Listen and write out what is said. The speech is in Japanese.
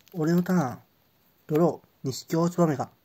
俺のターン。ドロー、西京つばめが。